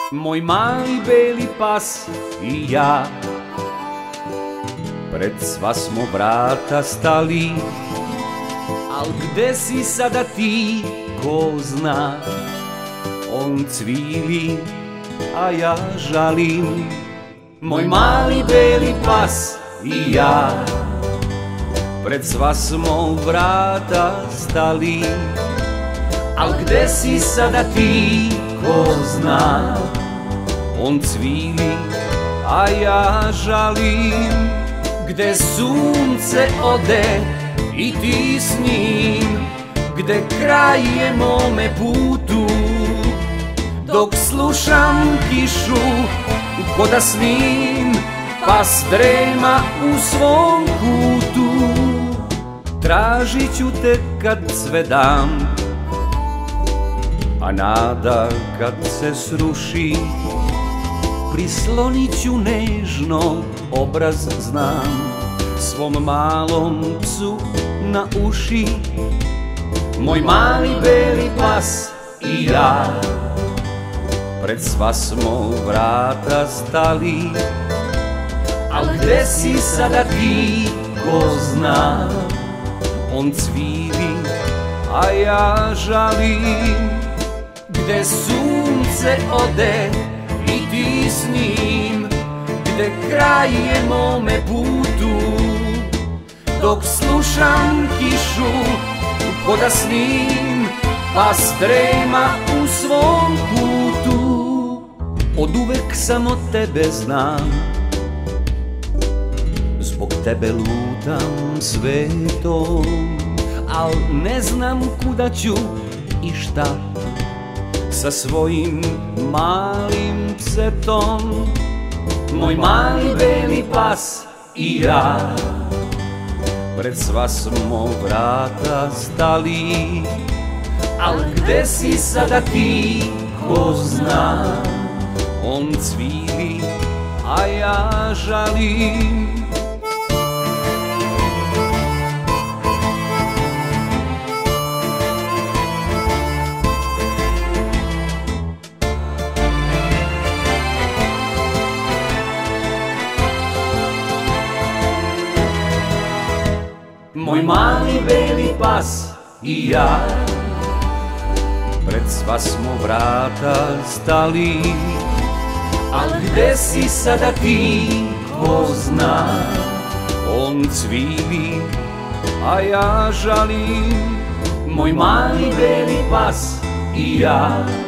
Moj mali beli pas i ja, pred sva smo vrata stali, al gde si sada ti, ko zna? On cvili, a ja žalim. Moj mali beli pas i ja, pred sva smo vrata stali, al gde si sada ti, ko zna? On cvili, a ja žalim. Gde sunce ode i ti s njim, gde kraj je mome putu, dok slušam kišu ko da snim, pas drema u svom kutu. Tražit ću te kad sve dam, a nada kad se sruši, prislonit ću nežno obraz znam svom malom psu na uši. Moj mali beli pas i ja, pred sva smo vrata stali, al gde si sada ti, ko zna? On cvili, a ja žalim. Gde sunce ode i ti s njim, gde kraj je mome putu, dok slušam kišu ko da snim, pas drema u svom kutu. Oduvek samo tebe znam, zbog tebe lutam svetom, al ne znam kuda ću i šta sa svojim malim psetom. Moj mali beli pas i ja, pred sva smo vrata stali, al gde si sada ti, ko zna? On cvili, a ja žalim. Moj mali beli pas i ja, pred sva smo vrata stali, al gde si sada ti, ko zna? On cvili, a ja žalim. Moj mali beli pas i ja,